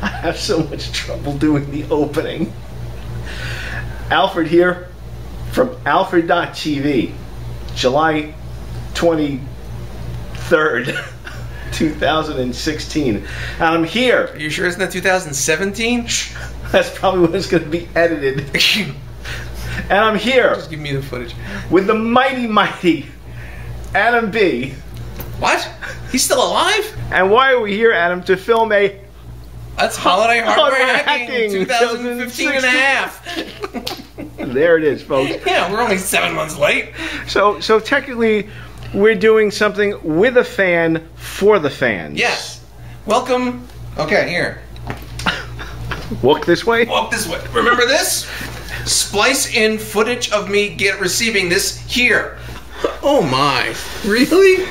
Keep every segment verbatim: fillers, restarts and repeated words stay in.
I have so much trouble doing the opening. Alfred here from Alfred dot T V, July twenty-third, two thousand sixteen. And I'm here. Are you sure it's not two thousand seventeen? That's probably when it's going to be edited. And I'm here. Just give me the footage. With the mighty, mighty Adam B. What? He's still alive? And why are we here, Adam? To film a... That's Holiday Hardware, Hardware Hacking, Hacking twenty fifteen and a half. There it is, folks. Yeah, we're only seven months late. So, so technically, we're doing something with a fan for the fans. Yes. Welcome. Okay, here. Walk this way. Walk this way. Remember this? Splice in footage of me get receiving this here. Oh my. Really?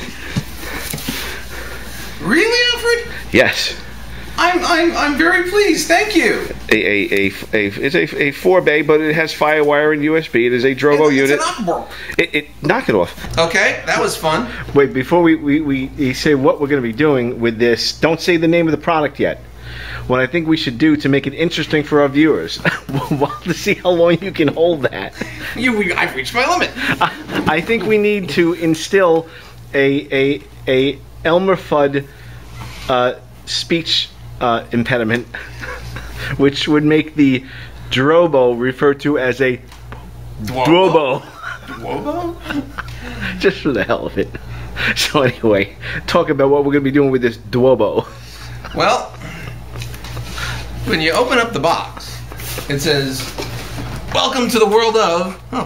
Really, Alfred? Yes. I'm I'm I'm very pleased. Thank you. A a a, a it's a a four bay, but it has FireWire and U S B. It is a Drobo it's, unit. It's an Drobo. It, it knock it off. Okay, that was fun. Wait, before we we, we, we say what we're going to be doing with this, don't say the name of the product yet. What I think we should do to make it interesting for our viewers, well, to see how long you can hold that. You, I've reached my limit. I, I think we need to instill a a a Elmer Fudd uh, speech uh, impediment, which would make the Drobo referred to as a Drobo. Drobo? Just for the hell of it. So anyway, talk about what we're going to be doing with this Drobo. Well, when you open up the box, it says, "Welcome to the world of..." Oh.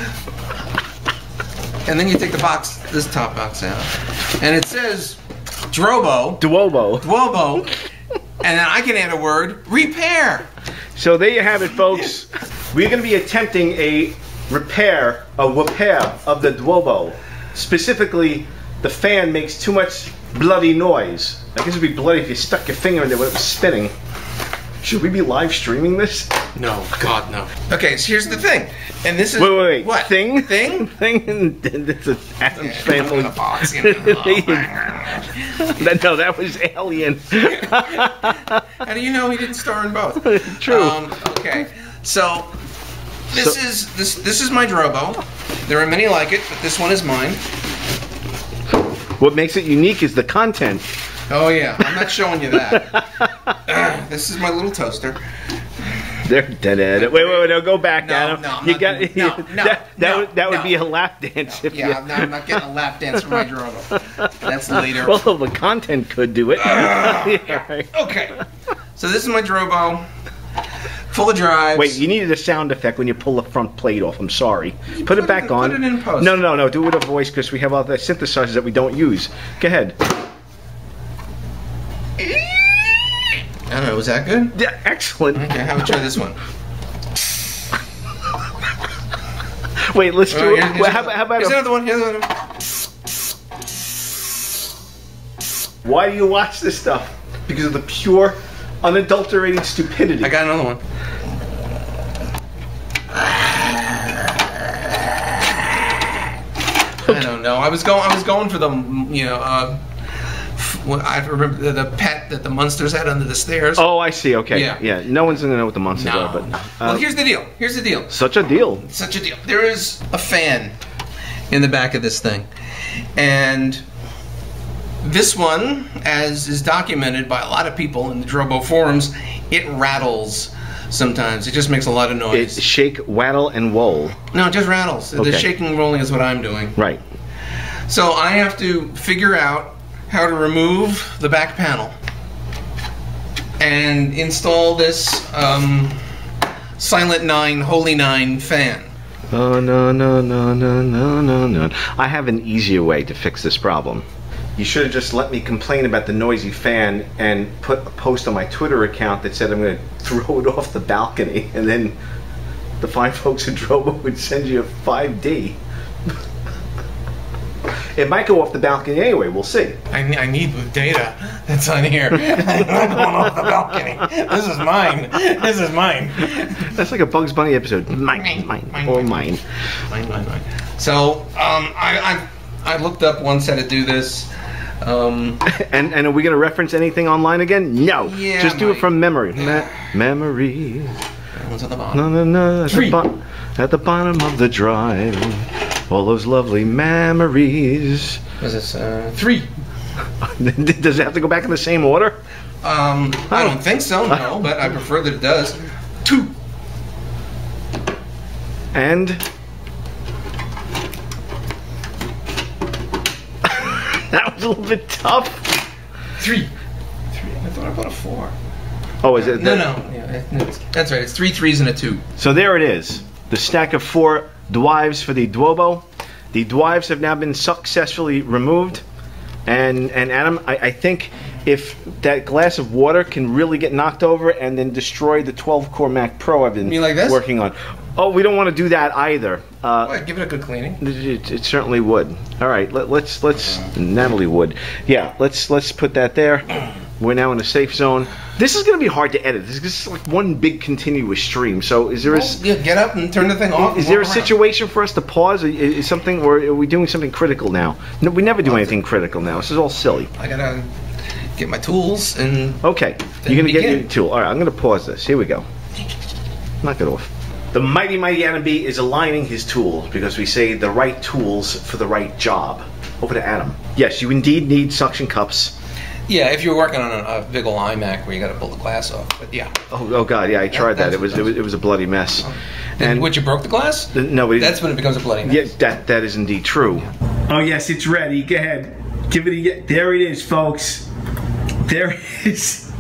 And then you take the box, this top box out, and it says, Drobo. Drobo. Drobo. And then I can add a word, repair. So there you have it, folks. We're going to be attempting a repair, a repair of the Drobo. Specifically, the fan makes too much bloody noise. I guess it'd be bloody if you stuck your finger in there when it was spinning. Should we be live streaming this? No, God, no. Okay, so here's the thing. And this is... Wait, wait, wait. What? Thing? Thing? Thing? And it's an Adam's Yeah, family. in a box, you know. that, no, that was Alien. How do you know he didn't star in both? True. Um, okay, so this So- is this this is my Drobo. There are many like it, but this one is mine. What makes it unique is the content. Oh yeah, I'm not showing you that. uh, this is my little toaster. They're dead at it. Wait, wait, wait, no, go back, No, Adam. no, I'm you not got doing- no, no, that. That, no, would, that would no. be a lap dance. If Yeah, you... I'm not, I'm not getting a lap dance for my Drobo. That's later. Well, the content could do it. Uh, Yeah, right. Okay, so this is my Drobo, full of drives. Wait, you needed a sound effect when you pull the front plate off. I'm sorry. Put, put it back it- on. put it in post. No, no, no, no. Do it with a voice because we have all the synthesizers that we don't use. Go ahead. I don't know, was that good? Yeah, excellent. Okay, how about try this one? Wait, let's do Oh, it. here's- Well, here's how, about- how about Here's a, another one, here's another one. why do you watch this stuff? Because of the pure, unadulterated stupidity. I got another one. I don't know. I was going. I was going for the, you know, uh, well, I remember the, the pet that the monsters had under the stairs. Oh, I see. Okay. Yeah. Yeah. No one's gonna know what the monsters no. are, but no. uh, Well, here's the deal. Here's the deal. such a deal. Such a deal. There is a fan in the back of this thing, and this one, as is documented by a lot of people in the Drobo forums, it rattles sometimes. It just makes a lot of noise. It shake, wattle, and woll. No, it just rattles. Okay. The shaking and rolling is what I'm doing. Right. So I have to figure out how to remove the back panel and install this um, Silent Nine, Holy Nine fan. Oh, no, no, no, no, no, no, no. I have an easier way to fix this problem. You should have just let me complain about the noisy fan and put a post on my Twitter account that said I'm going to throw it off the balcony, and then the fine folks at Drobo would send you a five D. It might go off the balcony anyway, we'll see. I, ne I need the data that's on here. I'm not going off the balcony. This is mine. This is mine. That's like a Bugs Bunny episode. Mine, mine, mine, mine, or mine. mine. Mine, mine, mine. So, um, I, I, I looked up one how to do this. Um, and and are we going to reference anything online again? No. Yeah, Just do Mike. it from memory. Me memories. That one's at the bottom. No, no, no. At Three. the, at the bottom of the drive. All those lovely memories. What is this? Uh, three. Does it have to go back in the same order? Um, I don't think so, no, but I prefer that it does. Two. And that was a little bit tough. Three. Three. I thought I put a four. Oh, is it? No, no. Yeah, it's, that's right. It's three threes and a two. So there it is. The stack of four dwives for the Drobo. The dwives have now been successfully removed. And and Adam, I, I think if that glass of water can really get knocked over and then destroy the twelve core Mac Pro I've been You mean like this? working on. Oh, we don't want to do that either. Uh, Well, give it a good cleaning. It, it certainly would. All right, let, let's let's Natalie would. Yeah, let's let's put that there. We're now in a safe zone. This is going to be hard to edit. This is like one big continuous stream. So, is there a Well, yeah, get up and turn the thing off. is and there a walk around. situation for us to pause? Is, is something, or are we doing something critical now? No, we never do anything critical now. This is all silly. I gotta get my tools and. Okay, Then you're gonna get begin. your tool. All right, I'm gonna pause this. Here we go. Knock it off. The mighty mighty Adam B is aligning his tools because we say the right tools for the right job. Over to Adam. Yes, you indeed need suction cups. Yeah, if you're working on a, a big ol' iMac where you got to pull the glass off, but yeah. Oh, oh God, yeah, I tried that. that's It was, what it was it was a bloody mess. And what, you broke the glass? no, but it- That's when it becomes a bloody mess. yeah, that that is indeed true. Oh yes, it's ready. Go ahead. Give it a there it is, folks. There it is.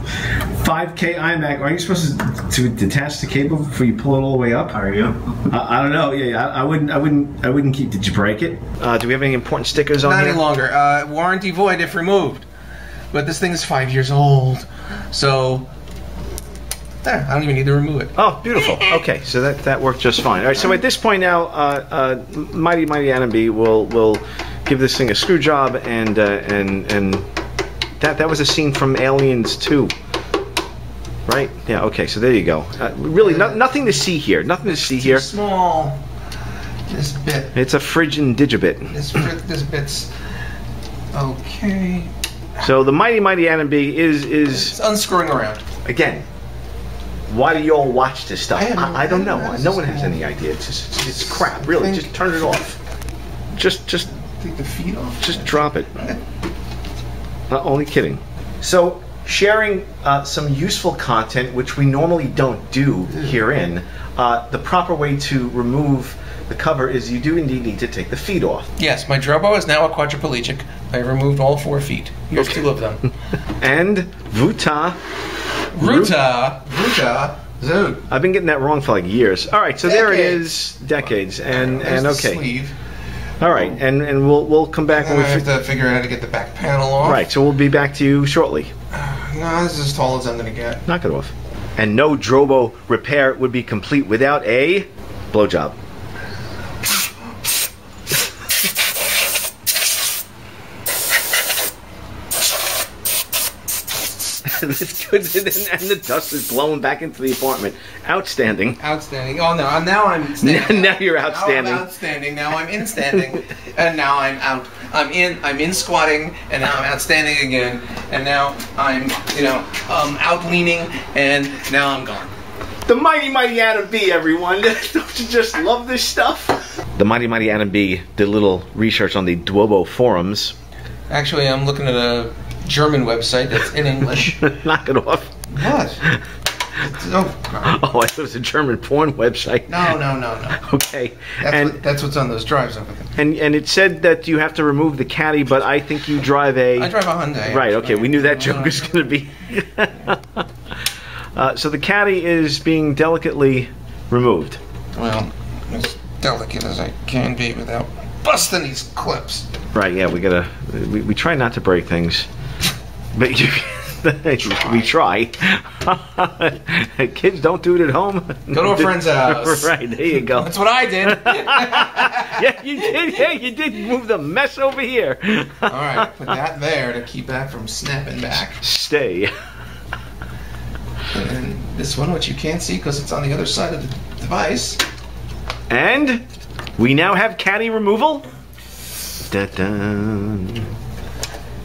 five K iMac. Are you supposed to, to detach the cable before you pull it all the way up? Are you? I, I don't know. Yeah, I, I wouldn't. I wouldn't. I wouldn't keep. Did you break it? Uh, do we have any important stickers on Not here? any longer. Uh, warranty void if removed. But this thing is five years old. So, there, I don't even need to remove it. Oh, beautiful. Okay, so that that worked just fine. All right, so at this point now, uh, uh, mighty mighty Adam B will will give this thing a screw job, and uh, and and that that was a scene from Aliens two, right? Yeah. Okay, so there you go. Uh, really, no, nothing to see here. Nothing to see here. Small. This bit. It's a Phrygian digibit. This bit. This bit's okay. So the mighty mighty Adam B is is It's unscrewing around. again. Why do you all watch this stuff? I have no- I, I don't know. I don't know. No one has any idea. It's just, it's, it's crap. Really, Think- just turn it off. Just just Take the feet off. just drop it. Uh, only kidding. So sharing uh, some useful content, which we normally don't do herein, uh, the proper way to remove the cover is you do indeed need to take the feet off. Yes, my Drobo is now a quadriplegic. I removed all four feet. Here's Okay. two of them. And Vuta. Ruta. Ruta. Zoot. I've been getting that wrong for like years. All right, so there it Decades. is. Decades. And There's and the okay. sleeve. All right, and and we'll we'll come back And when I we have fi- to figure out how to get the back panel off. Right, so we'll be back to you shortly. No, this is as tall as I'm gonna get. Knock it off. And no Drobo repair would be complete without a blowjob. It's good, and the dust is blowing back into the apartment. Outstanding. Outstanding. Oh no, now I'm standing. Now you're outstanding. Now I'm outstanding. Now I'm in standing. And now I'm out. I'm in. I'm in squatting. And now I'm outstanding again. And now I'm, you know, um, out leaning. And now I'm gone. The mighty mighty Adam B, everyone. Don't you just love this stuff? The mighty mighty Adam B did a little research on the Drobo forums. Actually, I'm looking at a German website that's in English. Knock it off. What? Oh, God. Oh, it was a German porn website. No, no, no, no. Okay. That's, and what, that's what's on those drives over there. and and it said that you have to remove the caddy, but I think you drive a. I drive a Hyundai. Right. actually. Okay. We knew that joke was going to be. uh, so the caddy is being delicately removed. Well, as delicate as I can be without busting these clips. Right. Yeah. We gotta. We, we try not to break things, but you. We try. Kids, don't do it at home. Go to a friend's house. Right, there you go. That's what I did. Yeah, you did. Yeah, you did move the mess over here. All right, put that there to keep that from snapping back. Stay. And this one, which you can't see because it's on the other side of the device. And we now have caddy removal. Da-dun.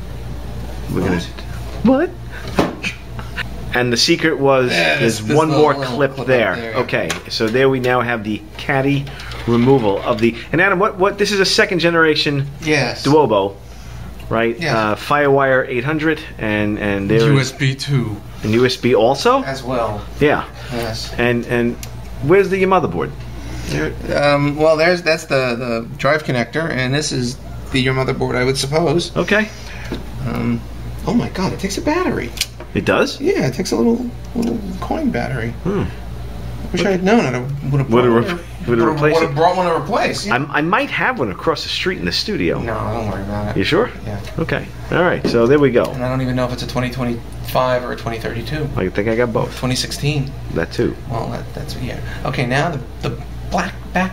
We're gonna. What? And the secret was Yeah, there's this- this one little- more little clip, clip up there. there, yeah. Okay, so there we now have the caddy removal of the. And Adam, what what? This is a second generation Yes. Drobo, right? Yeah. Uh, Firewire eight hundred, and and there U is S B two and U S B also. as well. Yeah. Yes. And and where's the motherboard? Um, well, there's that's the the drive connector, and this is the your motherboard, I would suppose. Okay. Um, oh my God, it takes a battery. It does. Yeah, it takes a little little coin battery. Hmm. Wish I had known it. I would have Would brought, have one- would have replaced would have it. brought one to replace. Yeah. I'm, I might have one across the street in the studio. No, don't worry about it. You sure? Yeah. Okay. All right. So there we go. And I don't even know if it's a twenty twenty-five or a twenty thirty-two. I think I got both. twenty sixteen. That too. Well, that, that's yeah. Okay, now the the black back.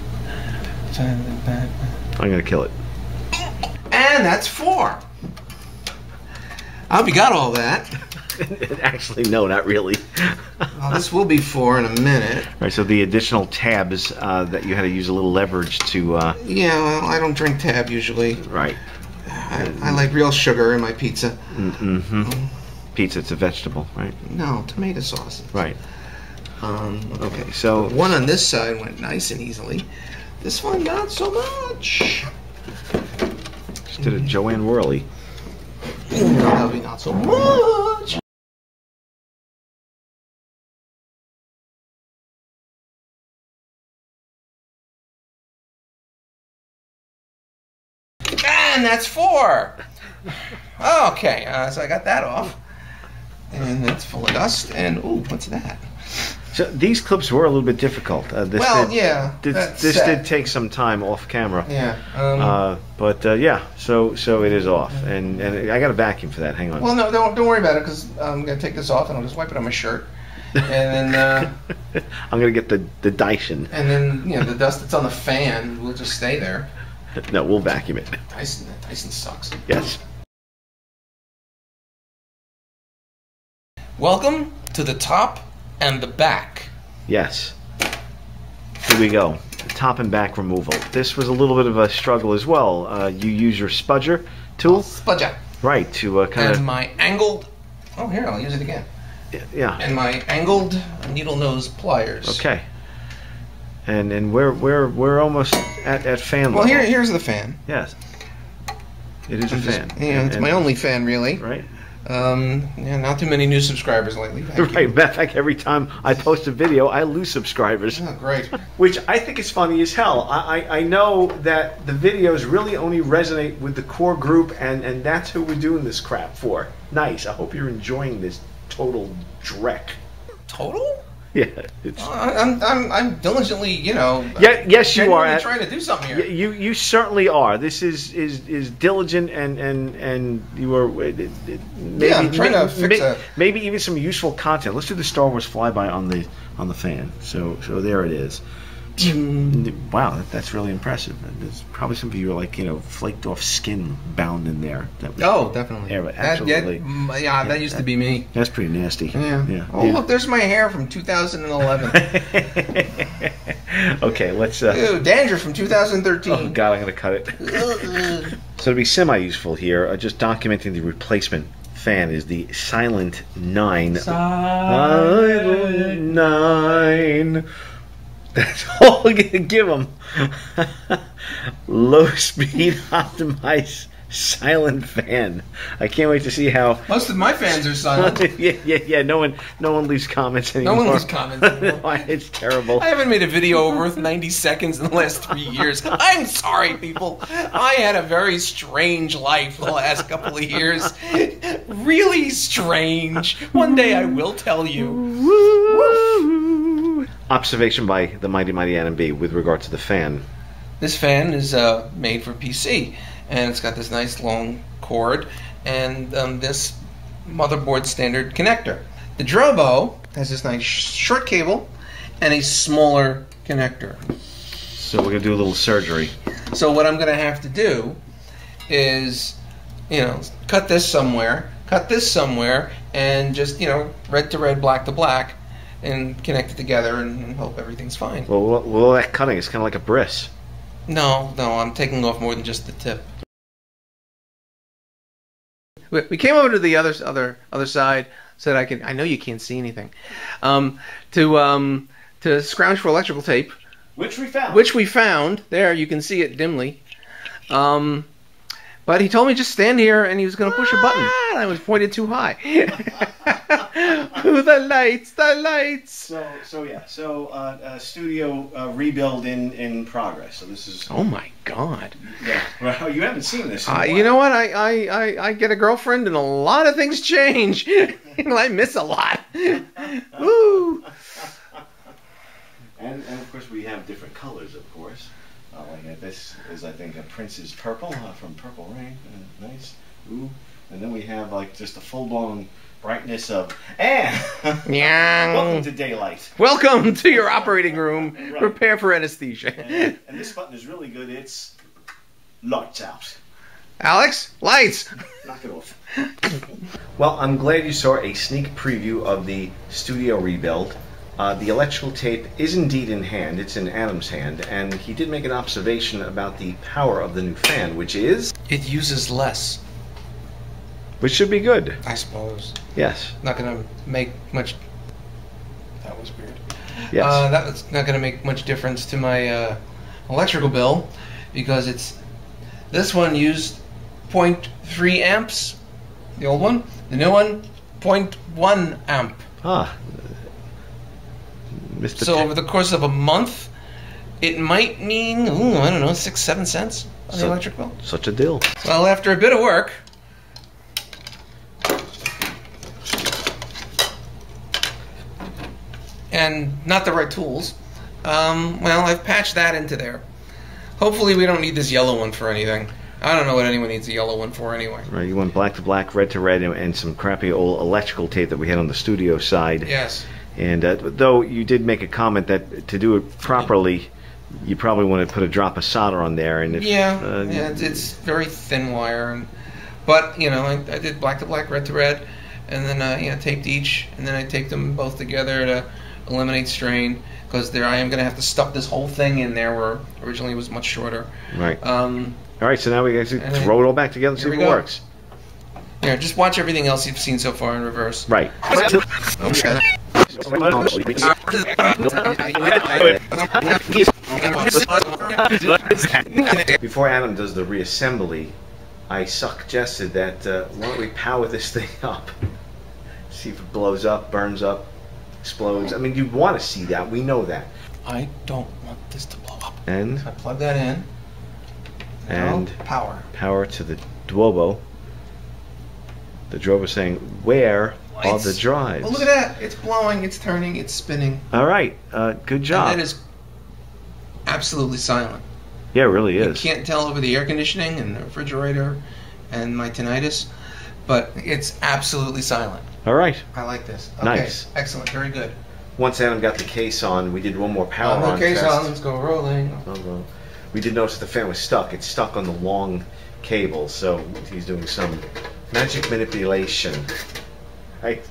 And I'm gonna kill it. that's four. I hope you got all that. Actually, no, not really. Well, this will be four in a minute. All right. So the additional tabs uh, that you had to use a little leverage to. Uh, Yeah, well, I don't drink Tab usually. right. I, I like real sugar in my pizza. Mm-hmm. Pizza. It's a vegetable, right? No, tomato sauce. Right. Um, Okay. So one on this side went nice and easily. This one, not so much. just did a Joanne Worley. Probably not so much. And that's four. Okay, uh, so I got that off. And that's full of dust. And, ooh, what's that? So these clips were a little bit difficult. Uh, this Well, did, yeah, This, that's this sad. did take some time off camera. Yeah. Um, Uh, but uh, yeah, so so it is off, and and I got a vacuum for that. Hang on. well, no, don't, don't worry about it, because I'm going to take this off and I'll just wipe it on my shirt. And then, uh, I'm gonna get the the Dyson. and then, you know, the dust that's on the fan will just stay there. No, we'll vacuum it. Tyson, Tyson sucks. Yes. Welcome to the top and the back. Yes. Here we go. Top and back removal. This was a little bit of a struggle as well. Uh, you use your spudger tool, Spudger. right, to uh, kind And of my angled, oh, here, I'll use it again. yeah. And my angled needle nose pliers. Okay. And and we're we're we're almost at, at fan Well, level. here, here's the fan. Yes. It is a fan. Yeah, it's And- my only fan, really. Right. Um, yeah, not too many new subscribers lately. Thank you. Right. Matter of fact, every time I post a video, I lose subscribers. Oh, great. Which I think is funny as hell. I, I, I know that the videos really only resonate with the core group, and, and that's who we're doing this crap for. Nice. I hope you're enjoying this total dreck. Total? Yeah. It's, I- I'm, I'm, I'm diligently, you know. yeah. Yes, you are. genuinely At, trying to do something y- here. you you certainly are. This is is, is diligent, and and and you are uh, uh, maybe Yeah, I'm trying to may- fix may- a- maybe even some useful content. Let's do the Star Wars flyby on the on the fan. So so there it is. Wow, that, that's really impressive. There's probably some of you are like, you know, flaked off skin bound in there. That was, Oh, definitely. Yeah, but That- absolutely. that- mm, yeah, that used to be me. That's pretty nasty. Yeah. Yeah. Oh, yeah. look, there's my hair from two thousand eleven. Okay, let's. Uh, Ew, dandruff from two thousand thirteen. oh God, I'm gonna cut it. So to be semi-useful here, uh, just documenting the replacement fan is the Silent Nine. Silent Nine. That's all I'm gonna give them. Low speed optimized silent fan. I can't wait to see how. Most of my fans are silent. yeah, yeah, yeah. No one, no one leaves comments No anymore. one leaves comments anymore. It's terrible. I haven't made a video worth ninety seconds in the last three years. I'm sorry, people. I had a very strange life the last couple of years. Really strange. One day I will tell you. Woo! Observation by the mighty mighty Adam B with regard to the fan. This fan is uh, made for P C, and it's got this nice long cord and um, this motherboard standard connector. The Drobo has this nice sh- short cable and a smaller connector. So we're gonna do a little surgery. So what I'm going to have to do is, you know, cut this somewhere, cut this somewhere, and just, you know, red to red, black to black, and connect it together and hope everything's fine. Well, well, well that cutting is kind of like a bris. No, no, I'm taking off more than just the tip. we, we came over to the other other other side so that I can. I know you can't see anything. Um, to um, to scrounge for electrical tape, Which we found. which we found. There, you can see it dimly. Um, but he told me just stand here, and he was going to push a button. And I was pointed too high. Ooh, the lights, the lights. So, so yeah. So, uh, uh, studio uh, rebuild in in progress. So this is. Oh my God. Yeah. Well, you haven't seen this. In a Uh, while. you know what? I, I, I, I get a girlfriend, and a lot of things change. And I miss a lot. Woo. And, and of course we have different colors, of course. Uh, like uh, this is, I think, a Prince's Purple uh, from Purple Rain. Uh, nice. Ooh. And then we have like just a full-blown brightness of. And Yeah. welcome to daylight. Welcome to your operating room. Right. Prepare for anesthesia. And, and this button is really good. It's lights out. Alex, lights. Knock it off. Well, I'm glad you saw a sneak preview of the studio rebuild. Uh, the electrical tape is indeed in hand. It's in Adam's hand, and he did make an observation about the power of the new fan, which is, It uses less, which should be good. I suppose. Yes. Not gonna make much. That was weird. Yes. Uh, that's not gonna make much difference to my uh, electrical bill because it's this one used zero point three amps, the old one. The new one, zero point one amp. ah. Mister So Ta- over the course of a month, it might mean ooh, I don't know six, seven cents on the So- electric bill. Such a deal. Well, after a bit of work. And not the right tools. Um, well, I've patched that into there. Hopefully we don't need this yellow one for anything. I don't know what anyone needs a yellow one for anyway. Right, you went black to black, red to red, and, and some crappy old electrical tape that we had on the studio side. Yes. And uh, though you did make a comment that to do it properly, you probably want to put a drop of solder on there. And if, Yeah, uh, yeah it's, it's very thin wire. And, but, you know, I, I did black to black, red to red, and then, uh, you know, taped each, and then I taped them both together to eliminate strain, because there I am going to have to stuff this whole thing in there where originally it was much shorter. Right. Um, All right, so now we actually and then- throw it all back together and see Here if we it go. works. yeah, just watch everything else you've seen so far in reverse. Right. Before Adam does the reassembly, I suggested that uh, why don't we power this thing up? See if it blows up, burns up, explodes. I mean, you want to see that. We know that. I don't want this to blow up. And I plug that in. Now, And- power. power to the Drobo. The Drobo saying, "Where are Lights. the drives?" Oh, look at that! It's blowing, it's turning, it's spinning. All right, uh, good job. And that is absolutely silent. Yeah, it really You is. can't tell over the air conditioning and the refrigerator and my tinnitus, but it's absolutely silent. All right. I like this. Okay, Nice. excellent, very good. Once Adam got the case on, we did one more power Uh, on okay, test. so let's go rolling. Oh, well. We did notice the fan was stuck. It's stuck on the long cable, so he's doing some magic manipulation. Right?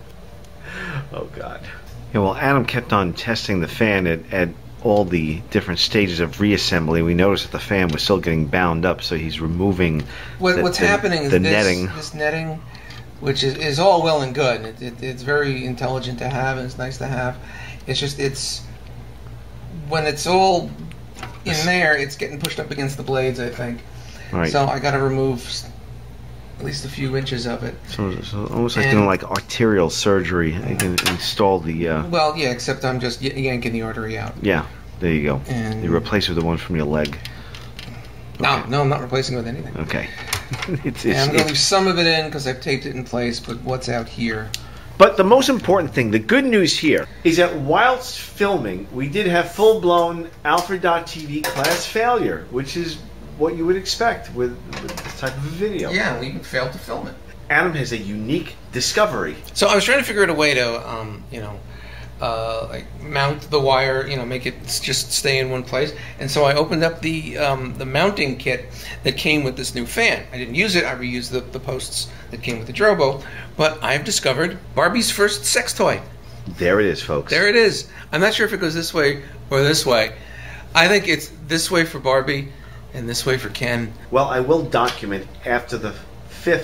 Oh, God. Yeah, well, Adam kept on testing the fan at, at all the different stages of reassembly. We noticed that the fan was still getting bound up, so he's removing What, the, what's the- happening is the this, netting. this netting, which is, is all well and good. It, it, it's very intelligent to have, and it's nice to have. It's just, it's, when it's all in there, it's getting pushed up against the blades, I think. Right. So I got to remove s- at least a few inches of it. So, so almost like And- doing like arterial surgery. You can install the. Uh, Well, yeah, except I'm just y- yanking the artery out. yeah, there you go. And You replace it with the one from your leg. no, no, I'm not replacing it with anything. Okay. it's, And it's, I'm going to it's- leave some of it in because I've taped it in place, but what's out here? But the most important thing, the good news here, is that whilst filming, we did have full-blown Alfred dot T V class failure, which is what you would expect with, with this type of a video. Yeah, we failed to film it. Adam has a unique discovery. So I was trying to figure out a way to, um, you know, uh, like mount the wire, you know, make it s- just stay in one place. And so I opened up the um, the mounting kit that came with this new fan. I didn't use it. I reused the, the posts that came with the Drobo. But I've discovered Barbie's first sex toy. There it is, folks. There it is. I'm not sure if it goes this way or this way. I think it's this way for Barbie and this way for Ken. Well, I will document after the fifth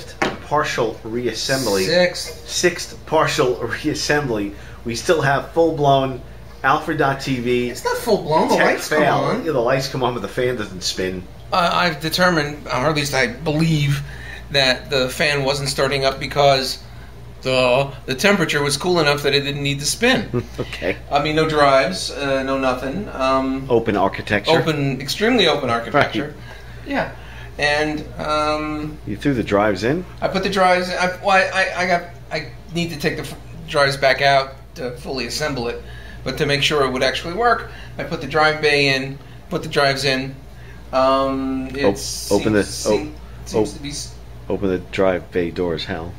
partial reassembly. Sixth. Sixth partial reassembly. We still have full-blown Alfred dot T V. It's not full blown. The lights come on. Yeah, the lights come on, but the fan doesn't spin. Uh, I've determined, or at least I believe, that the fan wasn't starting up because the the temperature was cool enough that it didn't need to spin. Okay. I mean, no drives, uh, no nothing. Um, open architecture. Open, extremely open architecture. Right. Yeah. And um, you threw the drives in. I put the drives. I, well, I, I got. I need to take the drives back out to fully assemble it, but to make sure it would actually work, I put the drive bay in. Put the drives in. Um, it's o open the. seems, Oh, seems oh, to be. Open the drive bay doors, Hal.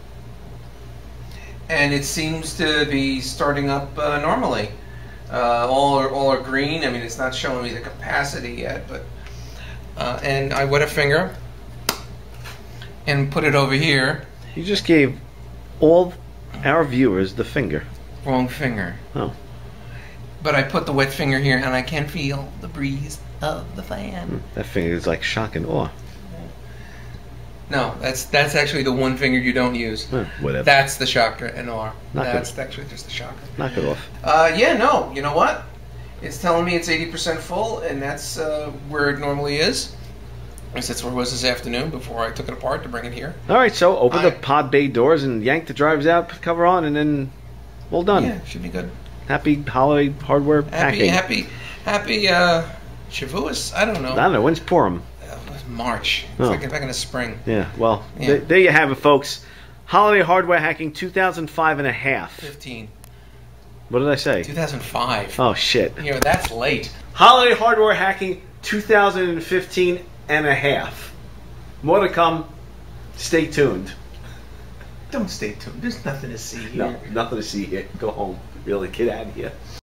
And it seems to be starting up uh, normally. Uh, all are all are green. I mean, it's not showing me the capacity yet, but. Uh, and I wet a finger and put it over here. You just gave all our viewers the finger. Wrong finger. Oh. But I put the wet finger here, and I can feel the breeze of the fan. Hmm. That finger is like shock and awe. No, that's that's actually the one finger you don't use. Huh, whatever. That's the shocker and awe. Knock That's it. actually just the shocker. Knock it off. Uh, yeah, no. You know what? It's telling me it's eighty percent full, and that's uh, where it normally is. At least that's where it was this afternoon before I took it apart to bring it here. All right, so open I, the pod bay doors and yank the drives out, put the cover on, and then well done. Yeah, should be good. Happy holiday hardware Happy, hacking. happy, happy, uh, Shavuos? I don't know. I don't know. When's Purim? Uh, March. It's Oh. like back in the spring. Yeah, well, Yeah. th there you have it, folks. Holiday hardware hacking two thousand five and a half. fifteen. What did I say? two thousand five. Oh, shit. You know, that's late. Holiday hardware hacking two thousand fifteen and a half. More to come. Stay tuned. Don't stay tuned. There's nothing to see here. No, nothing to see here. Go home. Really, get out of here.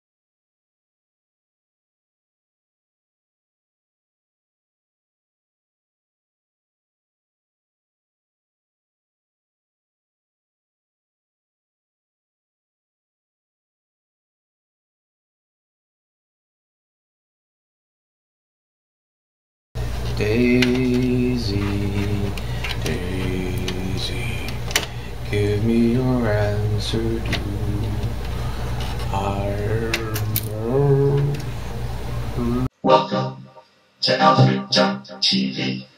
Daisy, Daisy, give me your answer to our... Welcome to Alfred dot T V.